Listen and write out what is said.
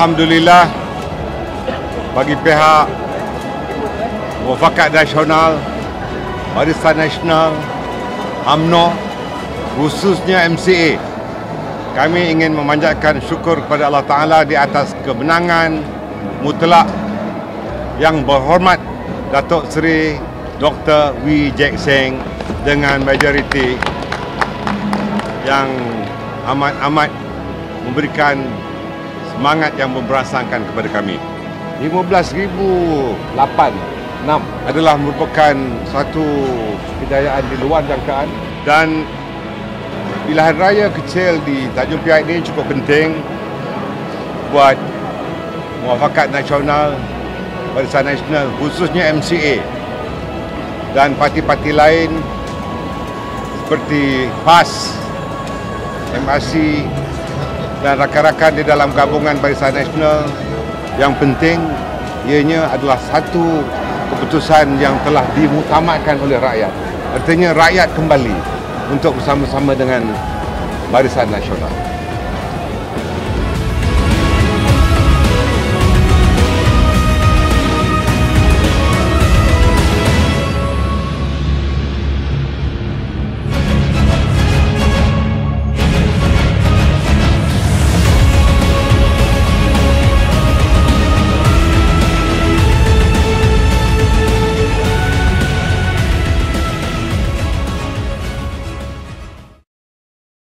Alhamdulillah, bagi pihak Muafakat Nasional, Barisan Nasional, UMNO, khususnya MCA, kami ingin memanjatkan syukur kepada Allah Ta'ala di atas kemenangan mutlak yang berhormat Datuk Seri Dr. Wee Jack Seng dengan majoriti yang amat-amat memberikan semangat yang memberasangkan kepada kami. 15,086 adalah merupakan satu kejayaan di luar jangkaan, dan pilihan raya kecil di Tanjung Piai ini cukup penting buat Muafakat Nasional, Barisan Nasional, khususnya MCA dan parti-parti lain seperti PAS, MRC dan rakan-rakan di dalam gabungan Barisan Nasional. Yang penting ianya adalah satu keputusan yang telah dimuktamadkan oleh rakyat. Artinya rakyat kembali untuk bersama-sama dengan Barisan Nasional.